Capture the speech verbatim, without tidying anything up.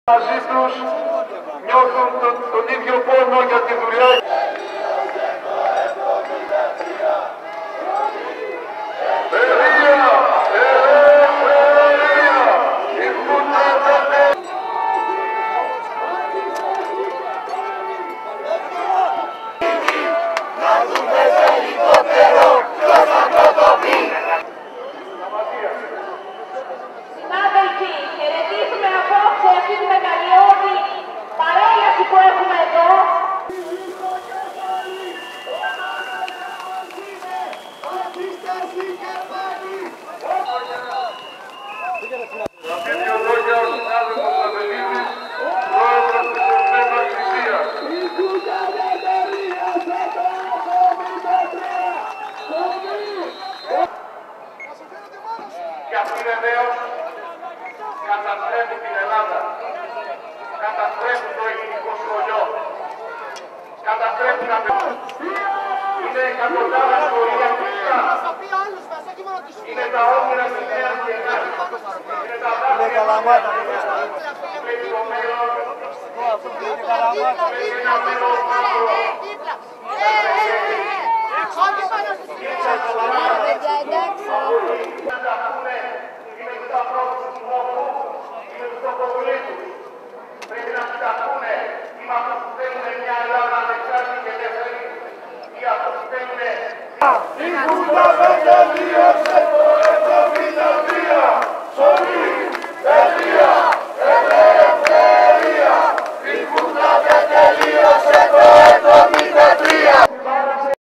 Μαζί τους νιώθουν τον, τον ίδιο πόνο για τη δουλειά. Συνάδελφοι, χαιρετίζουμε απόψε αυτή τη μεγαλειώδη παρέλαση που έχουμε εδώ. Θα πει δύο λόγια ο συνάδελφος Αβελίδης, πρόεδρος της Ορθένας Θυσίας. Και αυτοί βεβαίως καταστρέφουν την Ελλάδα, καταστρέφουν το ελληνικό σχολείο, καταστρέφουν τα παιδιά. Είναι εκατοντάδες σχολεία κλειστά. Είναι τα όνειρα της νέας γενιάς. Είναι τα δάχτυλα με το μέλλον. Με ένα μέλλον μαύρο. Πρέπει να κοιταχτούνε ή με αυτούς που θέλουν μια Ελλάδα ανεξάρτητη και ελεύθερη ή αυτούς που θέλουν